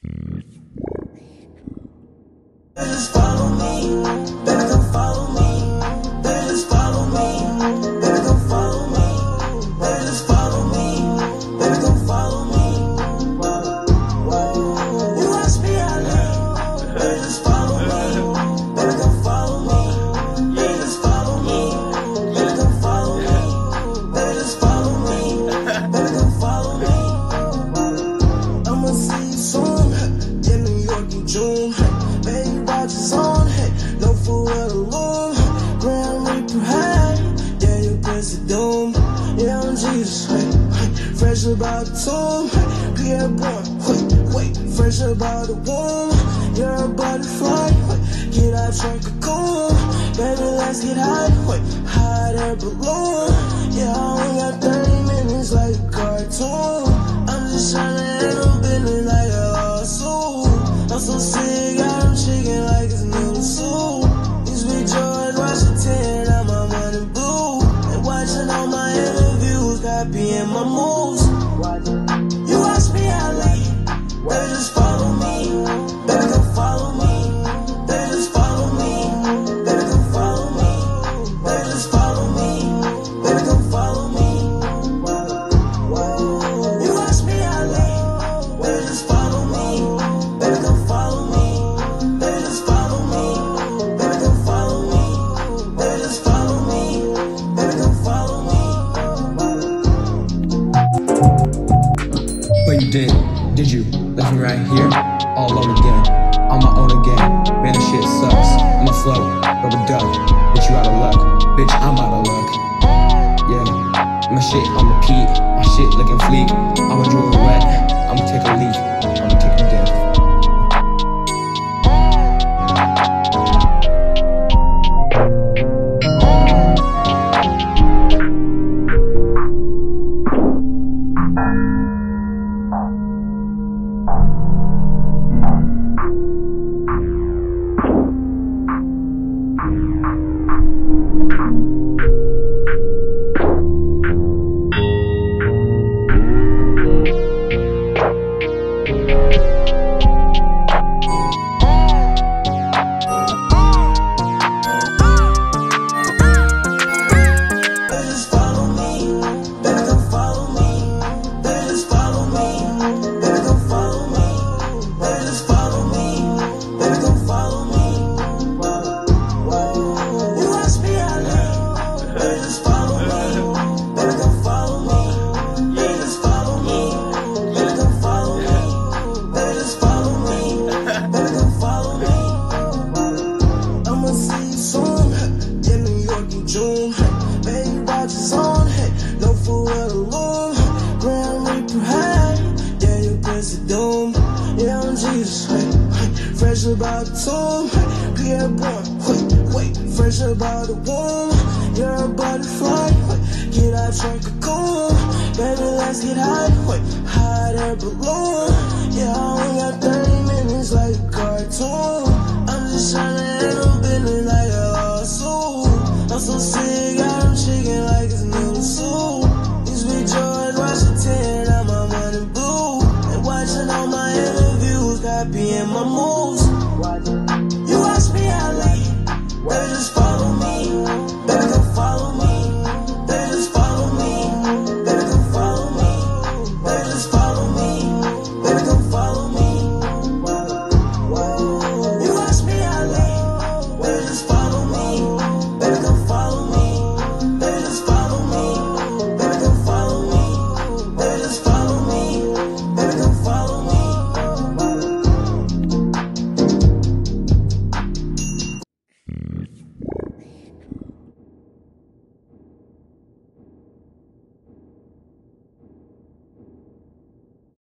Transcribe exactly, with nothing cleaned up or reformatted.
Just follow me, better come follow me. Better just follow me, better come follow me. Better just follow me, better come follow me. You ask me how long, better just follow me, better come follow me. Better just follow me, better come follow me. Better just follow me, better come follow me. I'ma see you soon, yeah, New York in June. Baby, watches on, hey, no fool with a loom. Ground Reaper high, yeah, you press the doom. Yeah, I'm Jesus, hey, hey, fresh about the tomb. Hey, Pierre born, wait, wait, fresh about the womb. You're a butterfly, wait, get out your cocoon. Baby, let's get high, wait, hot air balloon. Yeah, I only got thirty minutes like a cartoon. I'm just trying to handle business like a lawsuit. I'm so sick, got them chicken like it's noodle soup. Used to be George Washington, now my money blue. And watching all my interviews, copying my moves. You ask me how late, better just follow me. Better come follow me. Better just follow me. Better come follow me. Better just follow me. Better come follow me. You ask me how late, better just follow me. Better come follow me. Better just follow me. Better come follow me. Better just follow me. Better come follow me. But you did, did you? Left me right here, all alone again, on my own again. Man, this shit sucks. I'm afloat, rubber duck. Bitch, you out of luck. Bitch, I'm out of luck. Yeah, my shit on repeat, my shit looking fleek. I'ma draw it wet, I'ma take a leak, I'ma take a dip. Fresh about the tomb, Pierre born, wait, wait, fresh about the womb. You're a butterfly, wait, get out your cocoon. Baby, let's get high, wait, hot air balloon. Yeah, I only got thirty minutes like a cartoon. I'm just trying to handle business like a lawsuit. I'm so sick, got them chicken like it's noodle soup. Used to be George Washington, now my money blue. And watching all my interviews, copying my moves.